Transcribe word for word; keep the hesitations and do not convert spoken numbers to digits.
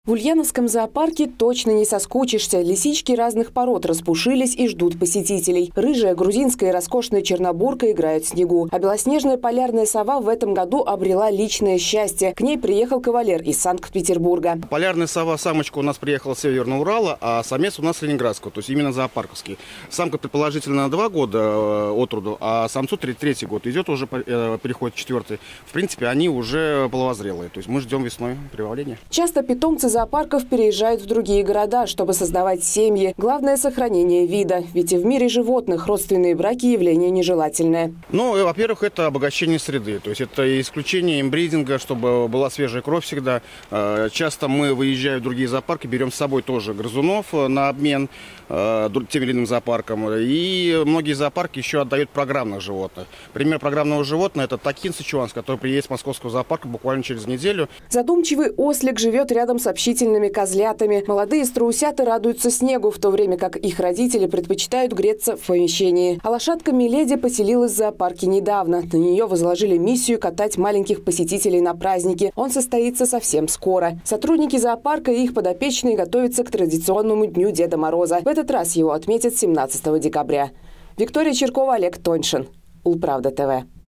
В Ульяновском зоопарке точно не соскучишься. Лисички разных пород распушились и ждут посетителей. Рыжая, грузинская и роскошная чернобурка играют в снегу. А белоснежная полярная сова в этом году обрела личное счастье. К ней приехал кавалер из Санкт-Петербурга. Полярная сова, самочка у нас приехала с Северного Урала, а самец у нас с Ленинградского, то есть именно зоопарковский. Самка предположительно на два года от роду, а самцу третий год. Идет уже, переходит четвертый. В принципе, они уже половозрелые. То есть мы ждем весной прибавления. Часто питомцы зоопарков переезжают в другие города, чтобы создавать семьи. Главное – сохранение вида. Ведь и в мире животных родственные браки – явление нежелательное. Ну, во-первых, это обогащение среды. То есть это исключение имбридинга, чтобы была свежая кровь всегда. Часто мы, выезжая в другие зоопарки, берем с собой тоже грызунов на обмен тем или иным зоопаркам. И многие зоопарки еще отдают программных животных. Пример программного животного – это Такин сычуанский, который приедет с московского зоопарка буквально через неделю. Задумчивый ослик живет рядом с общительными козлятами. Молодые страусята радуются снегу, в то время как их родители предпочитают греться в помещении. А лошадка Миледи поселилась в зоопарке недавно. На нее возложили миссию катать маленьких посетителей на праздники. Он состоится совсем скоро. Сотрудники зоопарка и их подопечные готовятся к традиционному дню Деда Мороза. В этот раз его отметят семнадцатого декабря. Виктория Черкова, Олег Тоньшин. Улправда ТВ.